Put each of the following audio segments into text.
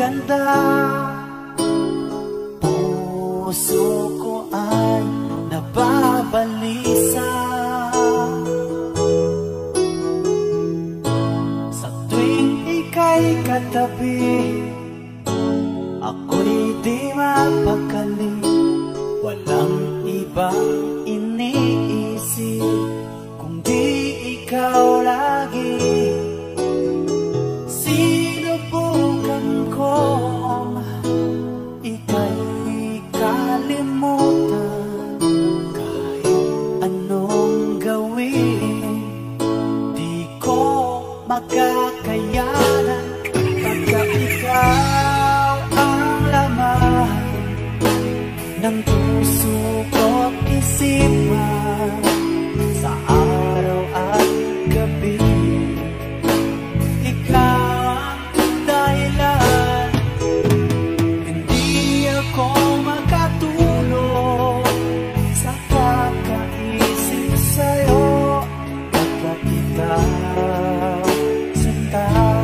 ganda. Puso ko ay nababalisa sa tuwing ika'y katabi. Ako'y di mapakali, walang ibang iniisip kundi ikaw lagi. Sinubukan kong ika'y kalimutan, kahit anong gawin di ko makakayanan. Pagka ikaw ang laman ng puso ko't isipan, sa araw at gabi ikaw ang dahilan. Hindi ako makatulog sa kakaisip sa'yo. Pagkat ikaw sinta,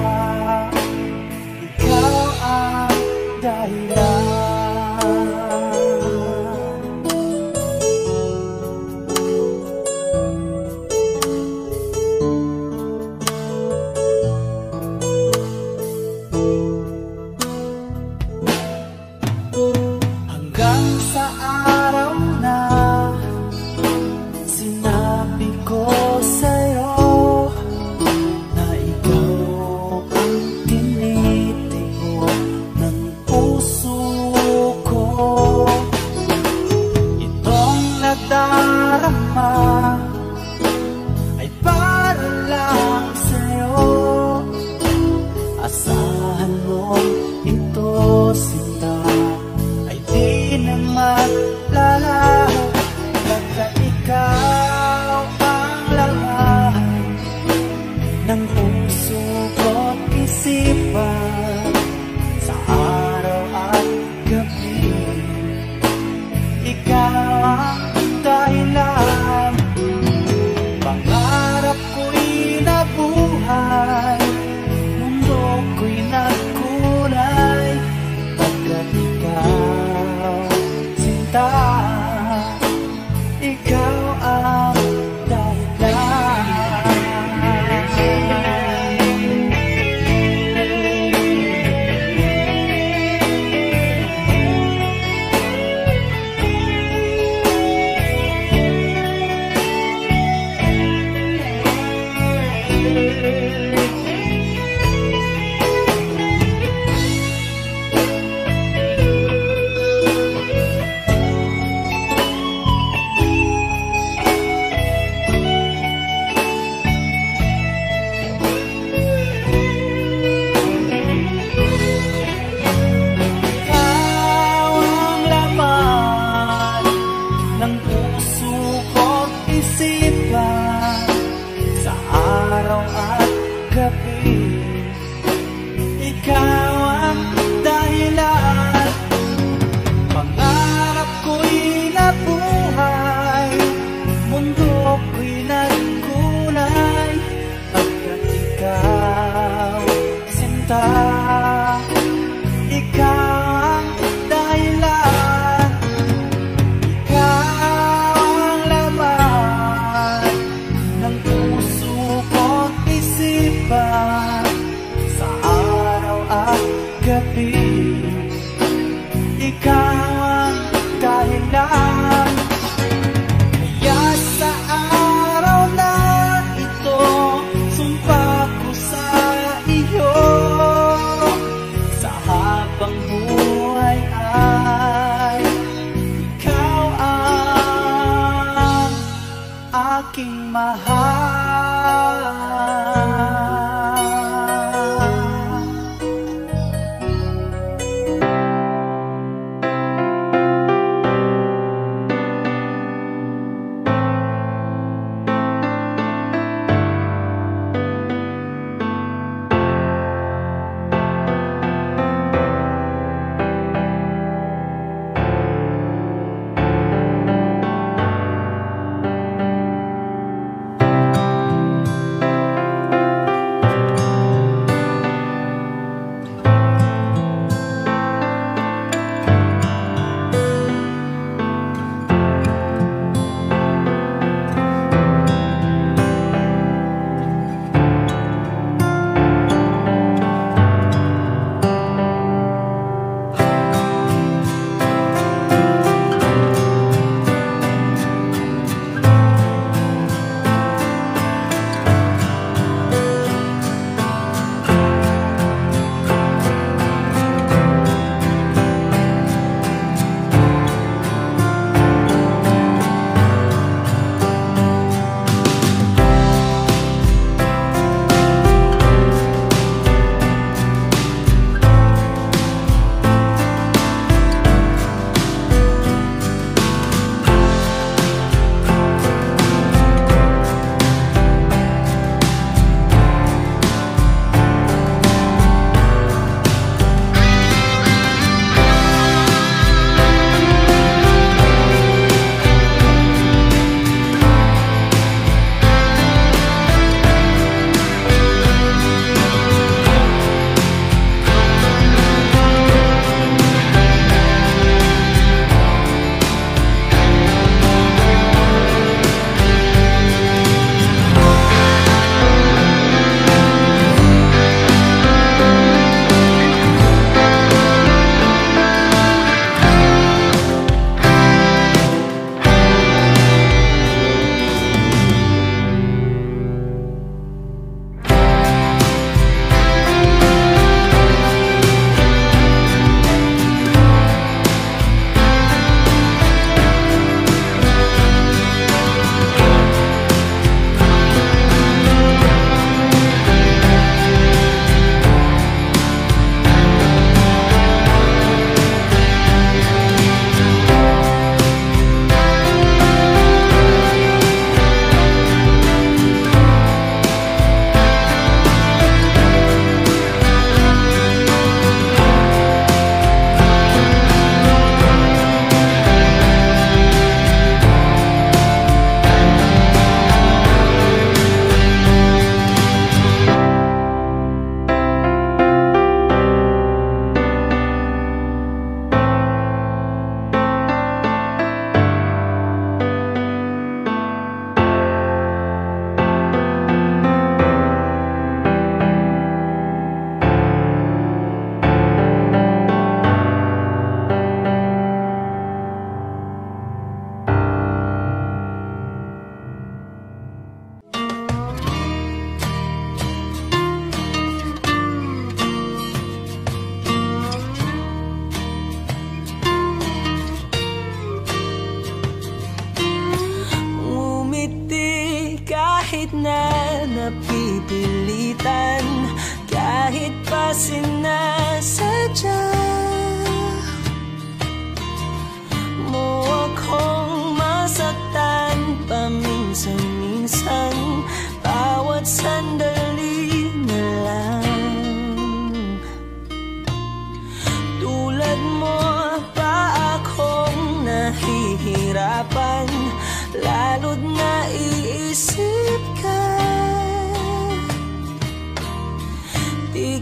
ikaw ang dahilan. Hanggang sa araw na sinabi ko sa'yo na ikaw ang tinitigo ng puso ko. Itong nadarama ay para lang sa'yo. Asahan mo ito, sinta, ay di na maglalaho. Pagka ikaw ang laman ng puso ko't isipan, sa araw at gabi ikaw ang dahilan. Pangarap ko'y nabuhay, mundo ko'y nagkulay. Pagkat ikaw sinta, ikaw ang dahilan. Ikaw ang dahilan. Pangarap ko'y nabuhay, mundo ko'y nagkulay. Pagkat ikaw sinta, ikaw ang dahilan. Ikaw ang laman ng puso ko't isipan, sa araw at gabi ikaw ang dahilan. Kaya sa araw na ito, sumpa ko sa iyo, sa habang buhay ay ikaw ang aking mahal.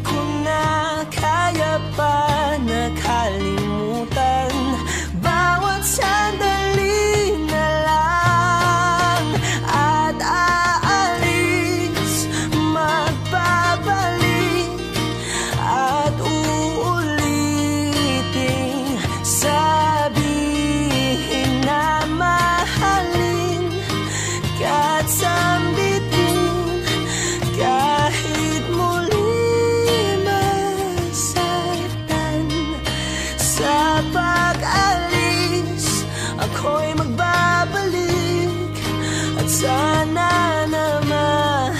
ko na kaya pa nakalimutan. Bawat sandali na lang at aalis, magbabalik at uulitin, sabihin na mahalin ka't sambitin kahit muli masaktan. Sa pag-alis, ako'y magbabalik at sana naman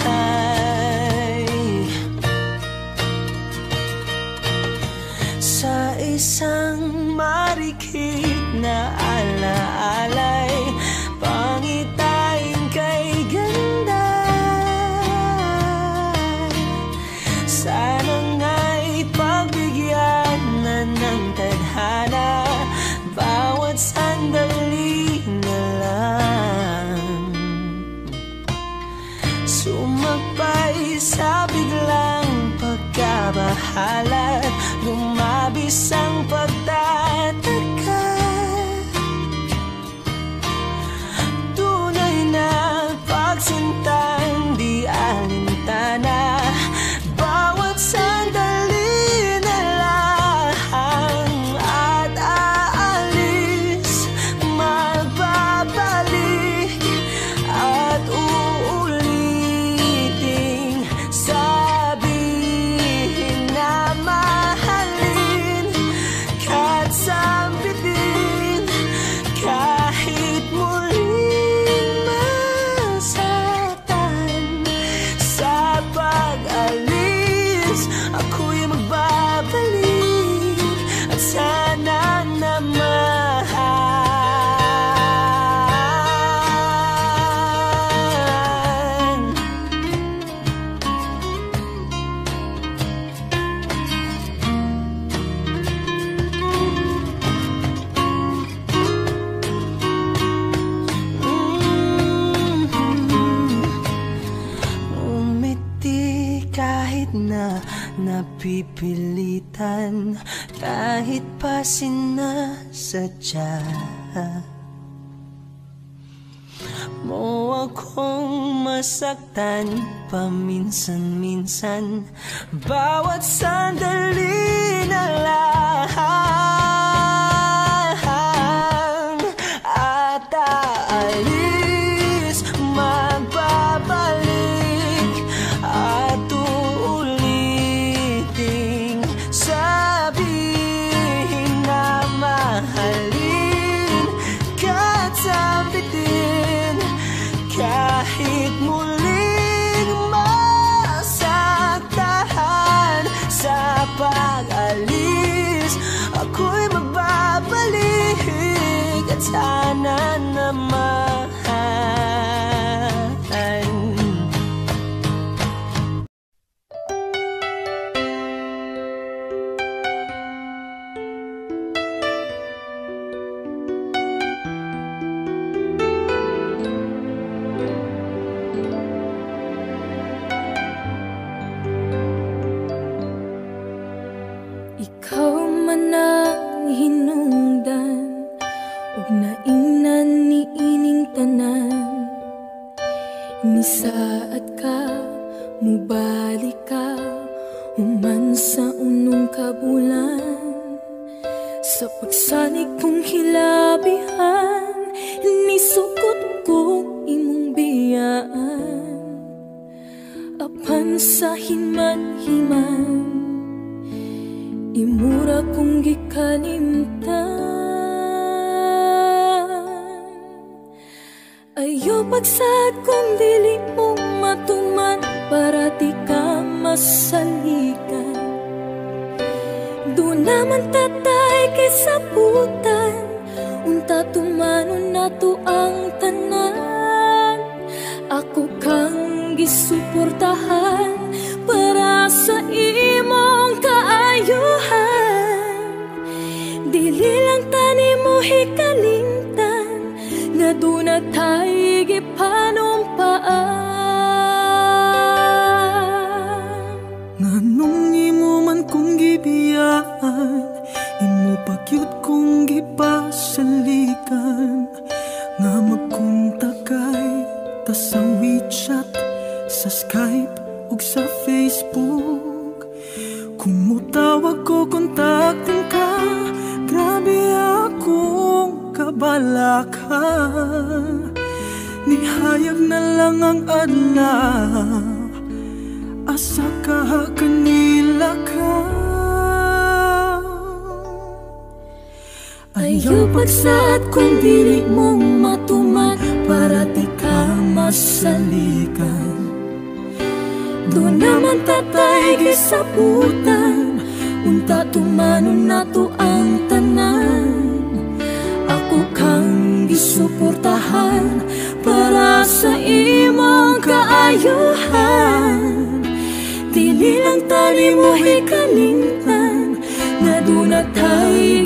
sa isang marikit na alaalay, pangitain kay ganda. Sana nga'y pagbigyan na ng tadhana, bawat sandali na lang. Sumakbay sa biglang pagkabahala, lumabis ang pagtataka. Tunay na pagsintang di alintana, bawat sandali na lang at aalis, magbabalik at uulitin, sabihin na mahalin ka't sambitin kahit muling masaktan. Sa pag-alis, ako'y magbabalik at sana naman umiti kahit na napipilitan, kahit pa sinasadya mo akong masaktan paminsan-minsan, bawat sandali na lang at aalis, magbabalik at uulitin, sabihin na mahalin ka't sambitin kahit muling masaktan. Sa pag-alis, ako'y magbabalik at sana naman ikaw man ang hinungdan ug naingnan ni ining tanan, ni saat ka mubalik ka human sa unong kabulan. Sa pagsanig kong hilabihan, nisukot ko imong biyaan, apan sa hinman-himan imura kong gikalimtan. Ayaw pagsad kung dili mo matuman para di ka masalikan. Doon naman tatay kay sabutan, unta tumanon nato ang tanan. Ako kang gisuportahan para sa imong kaayuhan. Dili lang tani mo hikalimtan nga doon na tayo gipanumpaan. Nganong imo tawag ko, kontaktin ka. Grabe akong kabalaka. Nihayag na lang ang adlaw. Asa ka kanila ka. Ayaw pagsaad kung dili mong matuman para di ka masalikan. Doon naman tatay gisabutan, unta tumanon nato ang tanan. Ako kang gisuportahan para sa imong kaayuhan. Dili lang tali mo hikalingtan, nga doon na tayo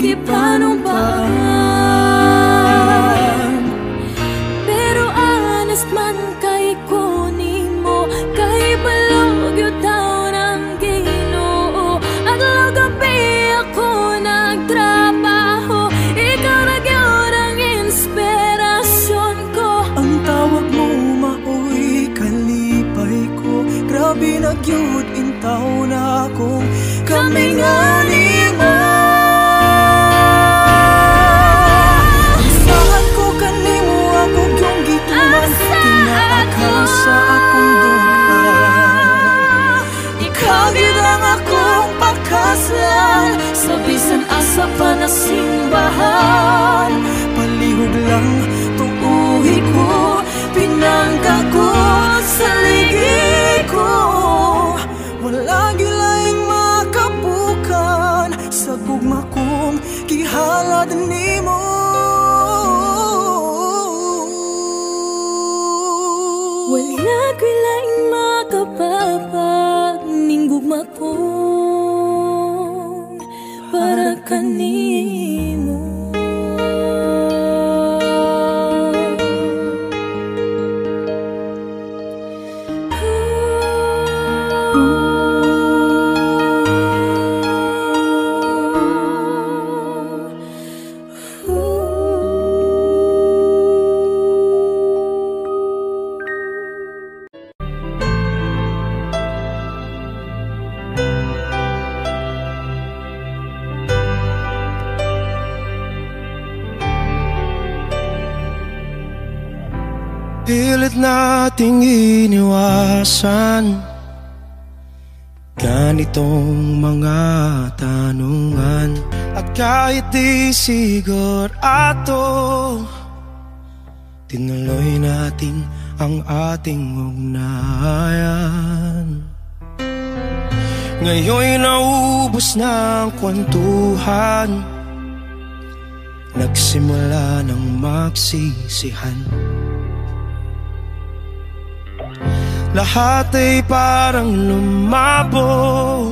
gipanumpaan. Pero honest man kay kunin mo, kay balog yung taon ang Ginoo. Adlaw gabi ako nagtrabaho, ikaw na gyud ang inspirasyon ko. Ang tawag mo maoy kalipay ko. Grabe na gyud intaw na akong kamingaling mo. Isahan ko kanimo ako yung gituman, tinaakaw sa akong duhan. Ikaw gyud ang akong pakaslan, sa bisan asa pa na simbahan. Palihog lang tuuhi ko, pinangka ko sa ligi ko. Wala gilaing makabukan sa gugma kong gihalad nimo. Wala gilaing makapapag ning gugma kong para kanimo. Pilit nating iniwasan ganitong mga tanungan. At kahit di sigurado, tinuloy natin ang ating ugnayan. Ngayon'y naubos na ang kwentuhan, nagsimula ng magsisihan. Lahat ay parang lumabo,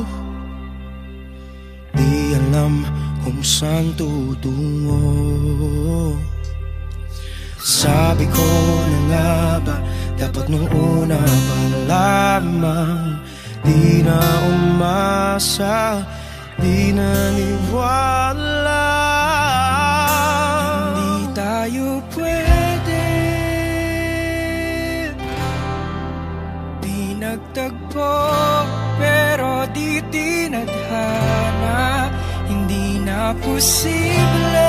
di alam kung saan tutungo. Sabi ko na nga ba, dapat nung una pa lamang, di na umasa, di naniwala. Hindi tayo pwede nagtagpo, pero di tinadhana. Hindi na posible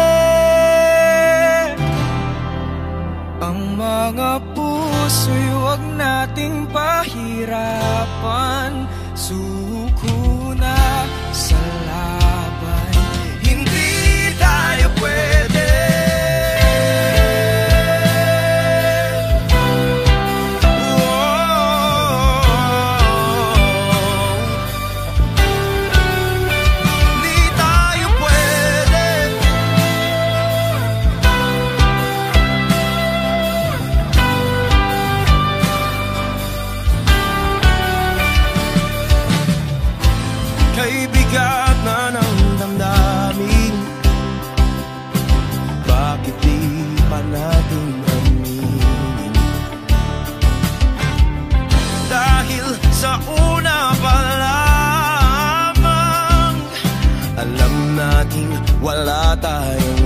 ang mga puso'y huwag nating pahirapan. Suko na sa laban, hindi tayo pwede. Bigat na ng damdamin, bakit di pa natin aminin? Dahil sa una pa lamang, alam natin wala tayong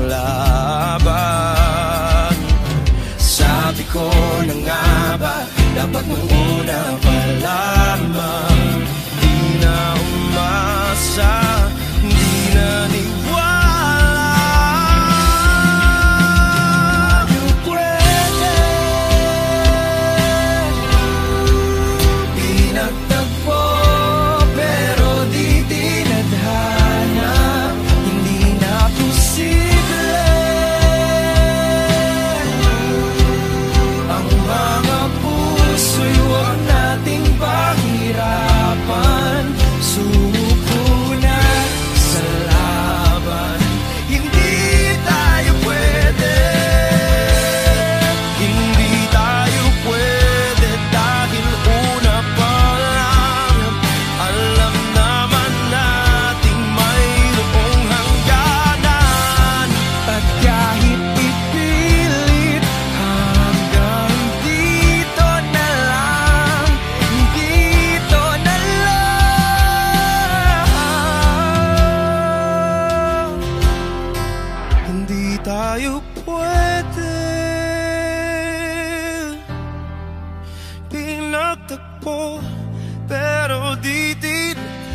laban. Sabi ko na nga ba, dapat nung una pa lamang, di na umasa.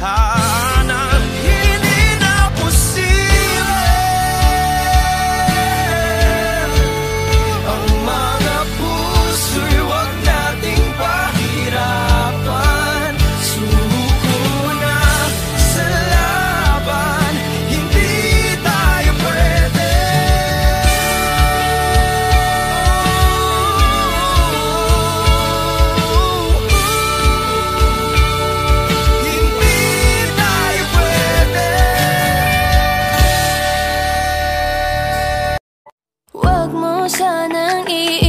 tadhana, hindi na posible ang mga puso'y wag nating pahirapan. Sumuko na sa laban, hindi tayo pwede. Huwag mo sanang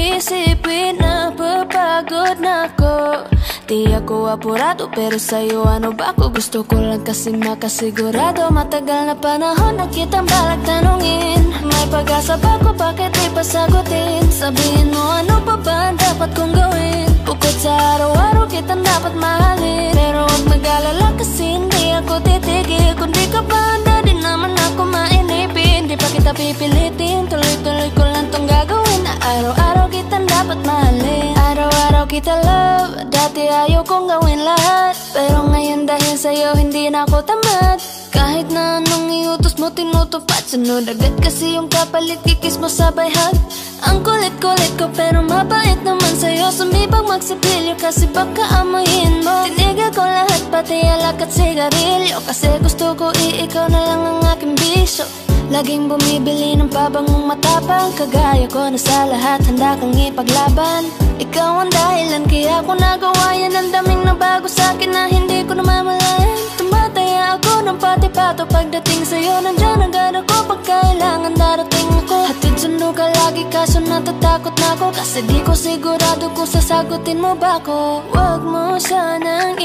iisipin na papagod na ako. Di ako apurado pero sa'yo ano ba ako? Gusto ko lang kasi makasigurado. Matagal na panahon na kitang balak tanungin. May pag-asa ba ko, bakit di pa sagutin? Sabihin mo ano pa ba ang dapat kong gawin? Bukod sa araw-araw kitang dapat mahalin. Pero huwag mag-alala kasi hindi ako titigil. Kung di ka ba handa, di naman ako mainipin. Di pa kita pipilitin, tuloy-tuloy ko lang tong gagawin. Na araw-araw kitang dapat mahalin. Araw-araw kita love, dati ayaw kong gawin lahat. Pero ngayon dahil sa'yo hindi na ako tamad. Kahit na anong iutos mo tinutupad. Sunod agad kasi yung kapalit, kikis mo sabay hug. Ang kulit-kulit ko pero mabait naman sa'yo. Sumibag magsipilyo kasi baka amoyin mo. Tinigil ko lahat pati alak at sigarilyo. Kasi gusto ko ikaw na lang ang aking bisyo. Laging bumibili ng pabangong matapang. Kagaya ko na sa lahat handa kang ipaglaban. Ikaw ang dahilan kaya ako nagawa yan. Ang daming nabago sa'kin na hindi ko namamalayan. Tumataya ako ng pati-pato pagdating sa'yo. Nandyan agad ako pag kailangan darating ako. Hatid sundo ka lagi kaso natatakot na ako. Kasi di ko sigurado kung sasagutin mo ba ako. Huwag mo sanang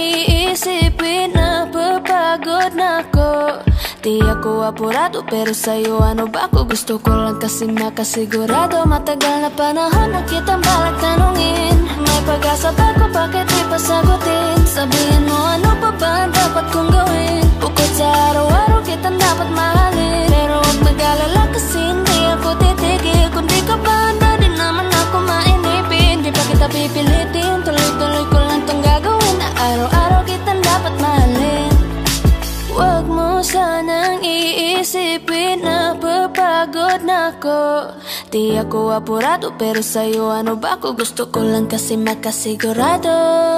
iisipin na papagod na ako. Di ako apurado pero sa'yo ano ba ako? Gusto ko lang kasi makasigurado. Matagal na panahon na kitang balak tanungin. May pag-asa ba ko, bakit di pa sagutin? Sabihin mo ano pa ba ang dapat kong gawin? Bukod sa araw-araw kitang dapat mahalin. Pero huwag mag-alala kasi hindi ako titigil. Kung di ka ba handa, di naman ako mainipin. Di pa kita pipilitin, tuloy-tuloy ko lang tong gagawin. Na araw-araw kitang dapat mahalin. Huwag mo sanang iisipin na papagod na ako. Di ako apurado pero sa'yo ano ba ako? Gusto ko lang kasi makasigurado.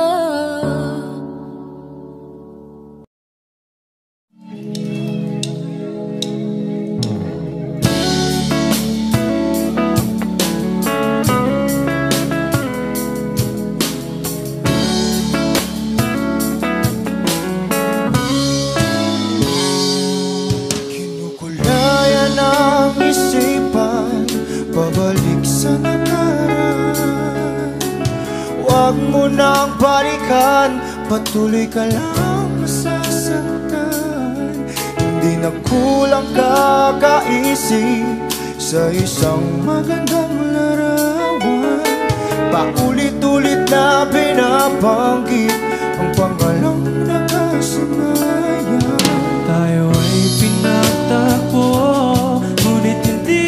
Pabalik sa nakaraan. Huwag mo nang balikan, patuloy ka lang masasaktan. Hindi na kulang kakaisip sa isang magandang larawan. Paulit-ulit na binabanggit ang pangalang nakasanayan. Tayo ay pinagtagpo, ngunit hindi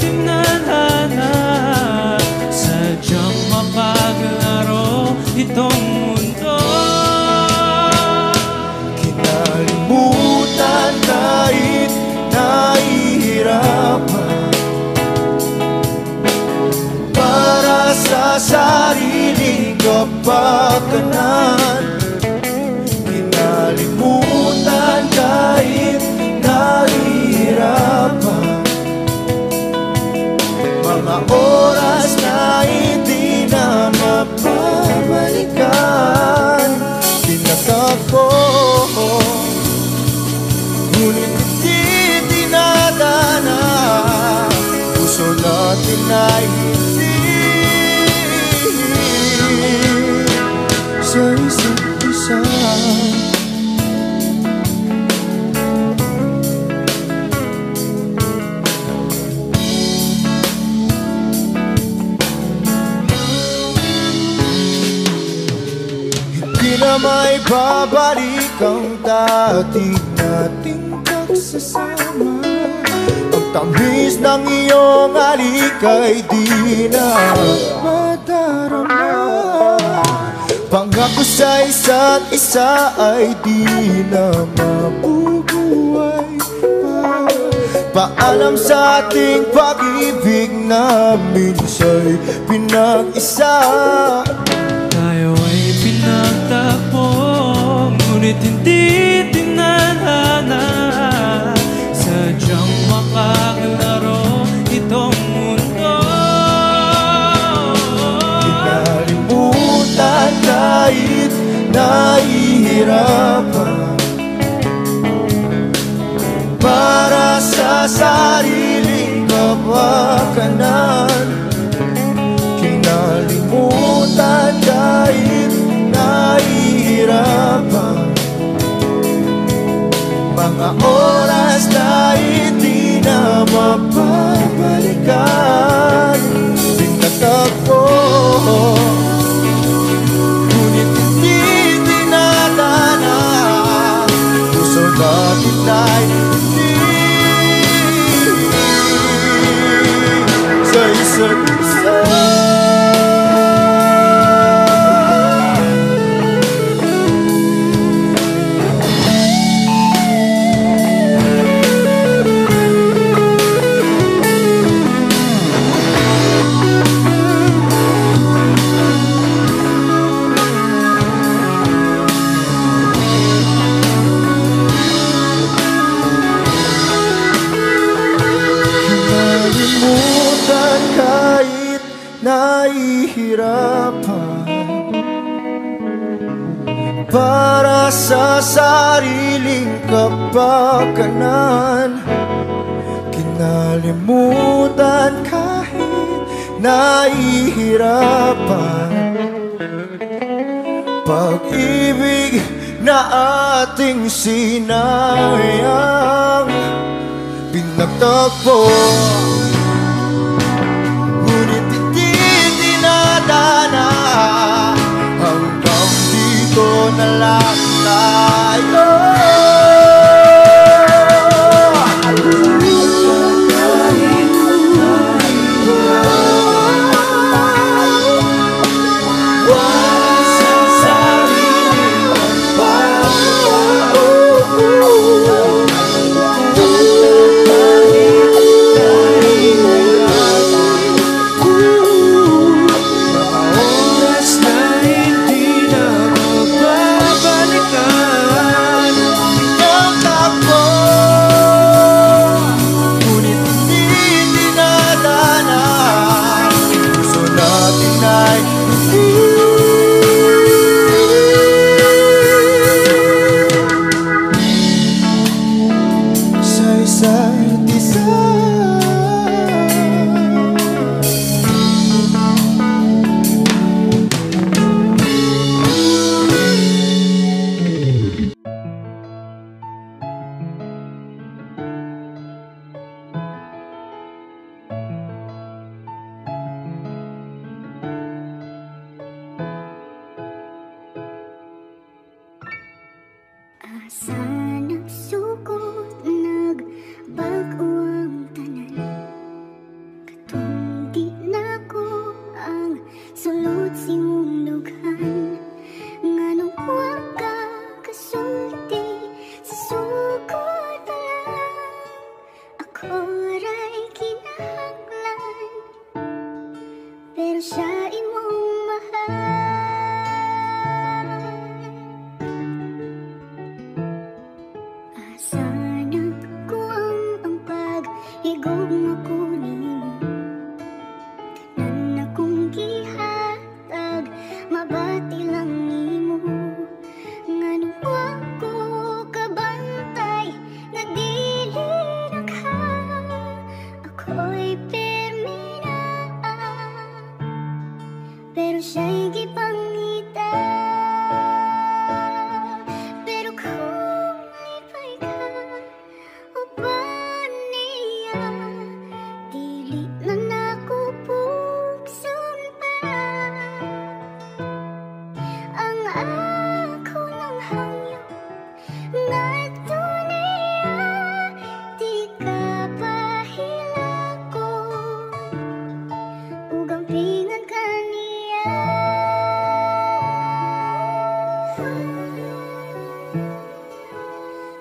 sadyang mapaglaro itong mundo. Kinalimutan kahit nahihirapan para sa sariling kapakanan. Kinalimutan kahit nahihirapan mga oras na hindi na mapabalikan. Tinatag ko, ngunit hindi dinadana. Puso natin ay hindi sa isa't isa. Na may babalik ang dati nating pagsasama. Ang tamis ng iyong halik ay di na madarama. Pangako sa isa't isa ay di na mabubuhay pa. Paalam sa ating pag-ibig na minsa'y pinag-isa. Tayo ay pinagtakbo, ngunit hindi tinadhana. Sadyang makakalaro itong mundo. Kinalimutan kahit nahihirapan, para sa sariling kapakanan. Kinalimutan kahit nahihirapan, mga oras na hindi na mapabalikan. Pinagtagpo, ngunit hindi dinadana. Puso natin ay hindi sa isa't isa. Kinalimutan kahit nahihirapan, para sa sariling kapakanan. Kinalimutan kahit nahihirapan, pag-ibig na ating sinayang. Pinagtagpo, ngunit hindi dinadana. Hanggang dito na lang tayo.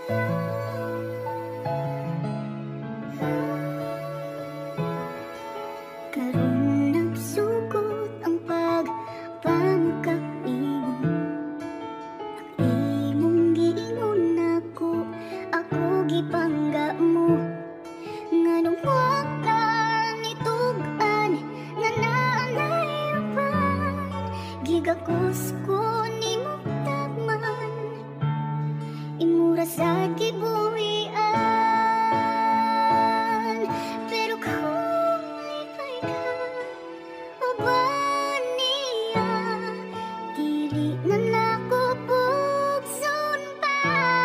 Karon nagsugod ang pagpangkak imong. Ang imong giingon ako gipangga mo. Nganong wa ka nitugan nga naanayapan. Gigakos ko nimo tagman, imura sa gibuhian. Pero kung lipay ka o niya, dili na nako bugson pa.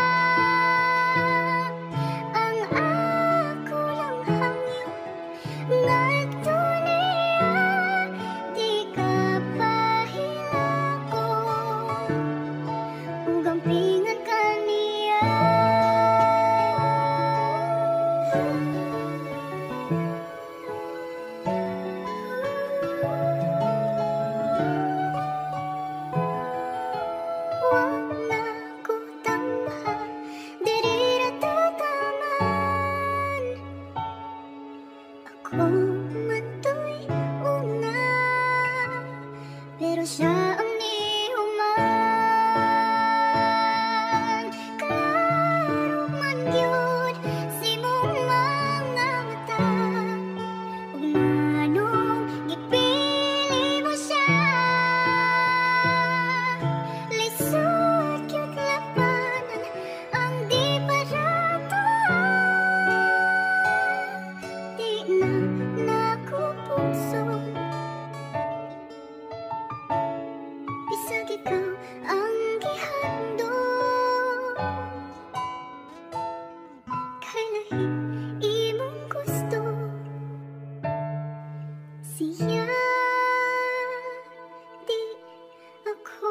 Ang ako lang hangyo ngadto niya, di ka pahilako ug ampingan ka niya. Wala ko tamha, diri ra tataman. Ako matoy una, pero siya ang nihuman. Klaro man gyud si mong mga mata, ug nganong gipili mo siya. Lisod gyud labanan ang di paratuan. Di na nako pugson, bisag ikaw ang gihandom. Kay lahi imong gusto, siya di ako.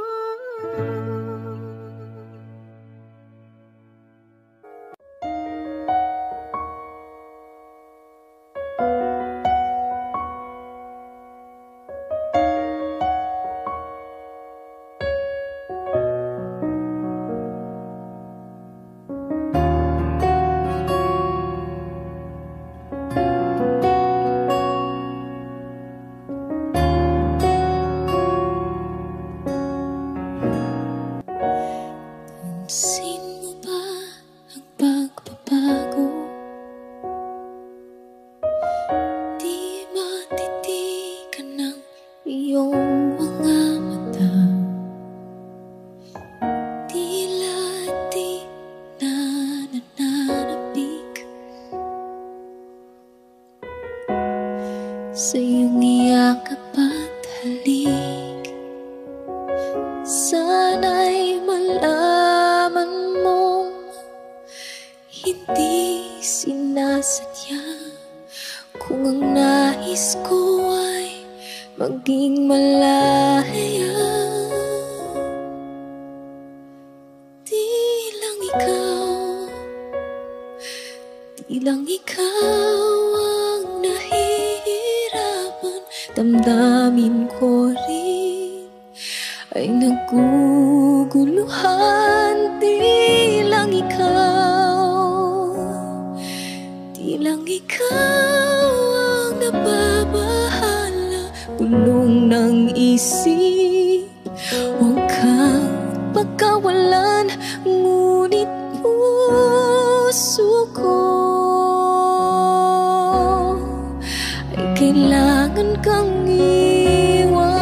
Pansin mo ba ang pagbabago? Di matitigan ng iyong mga mata. Tila di na nananabik sa iyong iyakap at halik. Sana'y malaman mong hindi sinasadya. Kung ang nais ko ay maging malaya, di lang ikaw ang nahihirapan. Damdamin ko rin ay naguguluhan. Di lang ikaw ang nababahala. Bulong ng isip, huwag kang pagkawalan. Ngunit puso ko ay kailangan kang iwan.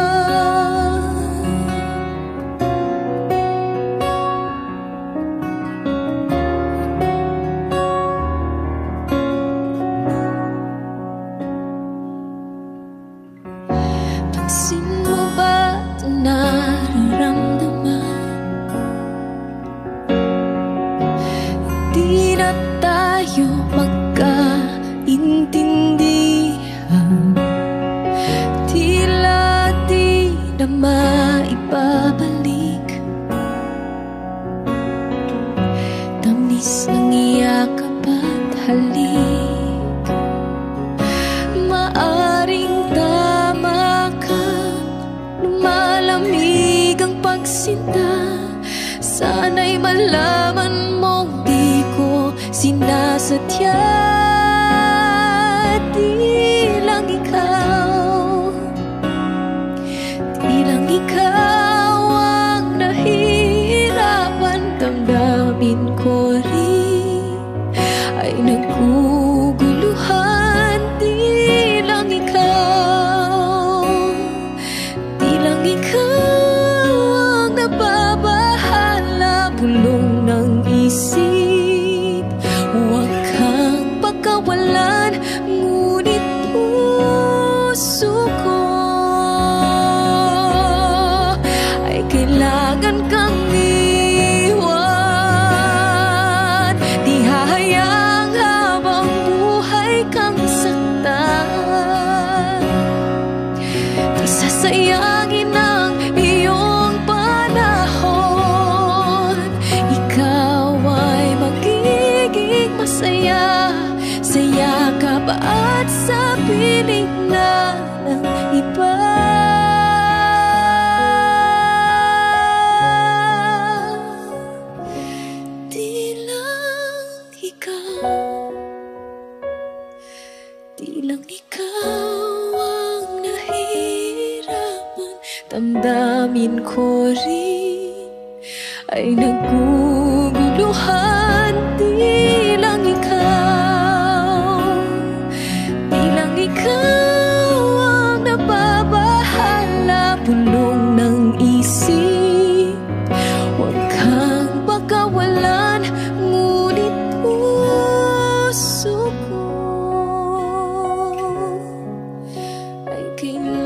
Pansin mo ba ito nararamdaman? Di na tayo magkaintindihan. Tila di na maibabalik. Tamis ng iyakap at halik. Maaring tama ka, lumalamig ang pagsinta. Sana'y malaman mong di sinasadya. Di lang ikaw, di lang ikaw ang nahihirapan. Damdamin ko rin ay naguguluhan. Di lang ikaw, di lang ikaw ang nababahala. Bulong ng isip, huwag kang pagkawalan. Ngunit puso ko ay kailangan kang iwan. Di hahayang habang buhay kang saktan. Di sasayangin ang iyong panahon. Ikaw ay magiging masaya sa yakap at sa piling na ng iba. Di lang ikaw, di lang ikaw ang nahihirapan. Damdamin ko rin ay naguguluhan. Di lang ikaw, di lang ikaw ang nababahala. Bulong ng isip, huwag kang pagkawalan. Ngunit puso ko ay kailangan